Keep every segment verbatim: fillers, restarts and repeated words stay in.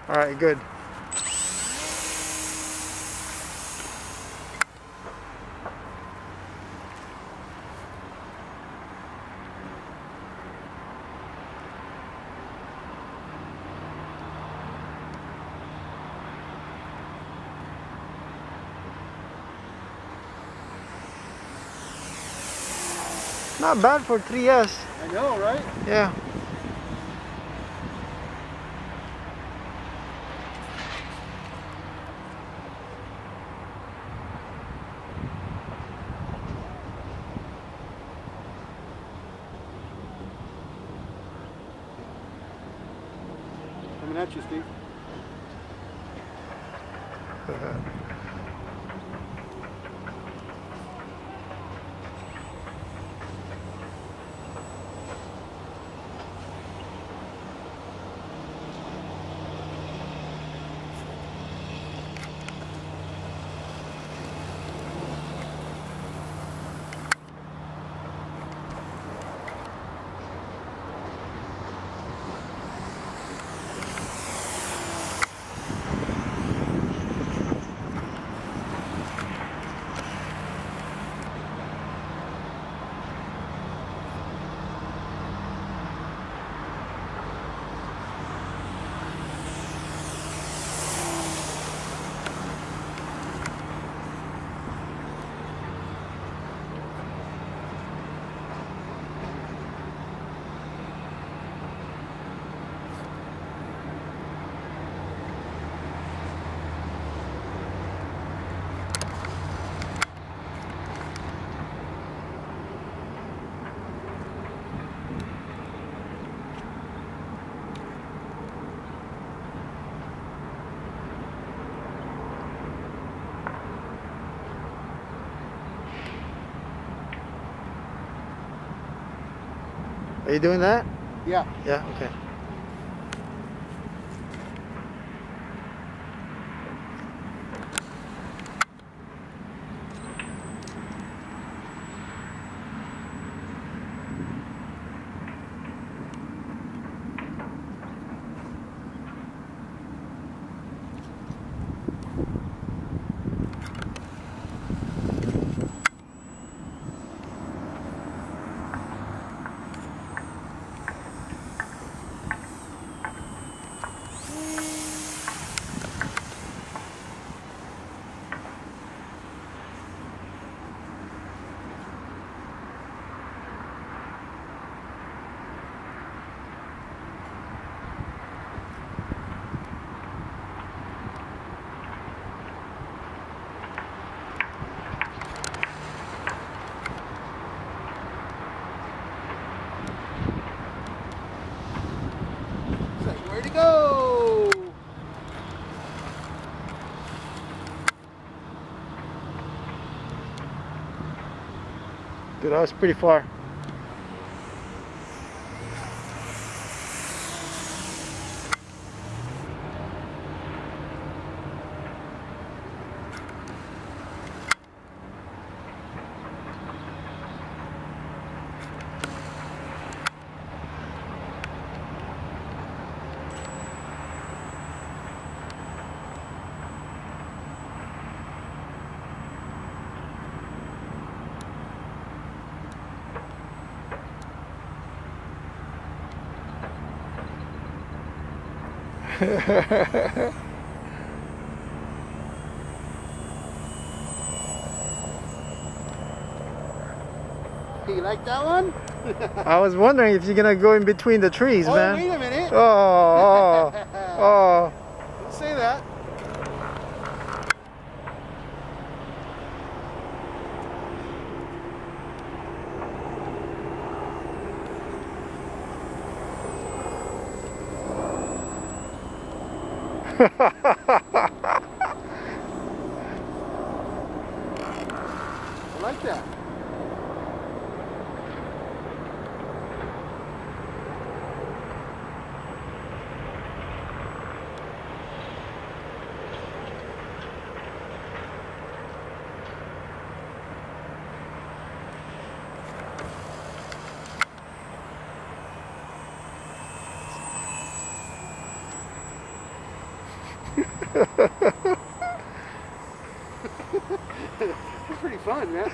All right, good. Not bad for three S. I know, right? Yeah. Coming at you, Steve. Are you doing that? Yeah. Yeah, okay. Where'd he go? Dude, that was pretty far. You like that one? I was wondering if you're gonna go in between the trees, Oh, man. wait a minute. Oh, oh, oh. Don't say that. I like that. It's pretty fun, man.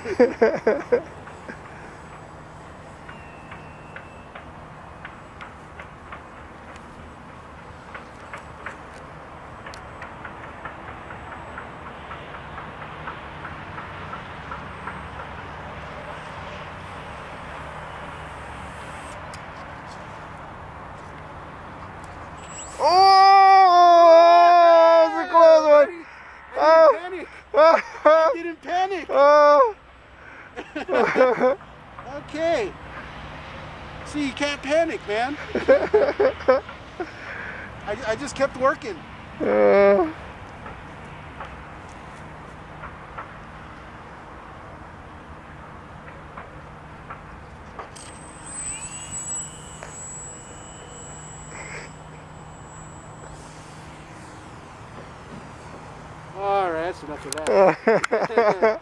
Oh, it's a close one. I didn't panic. Oh. Okay. See, you can't panic, man. I, I just kept working. Uh. All right, that's enough of that.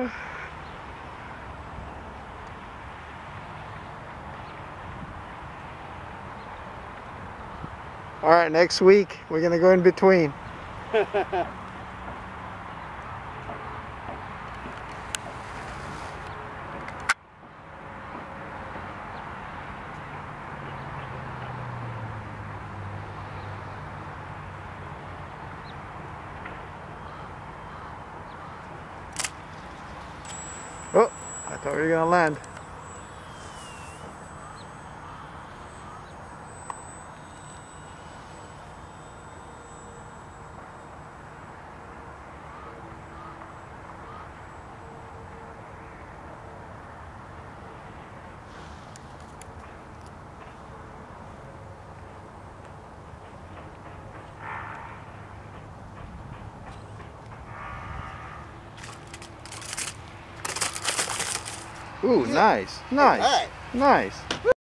All right, next week we're gonna go in between. Oh, I thought we were gonna land. Ooh, nice, nice, nice.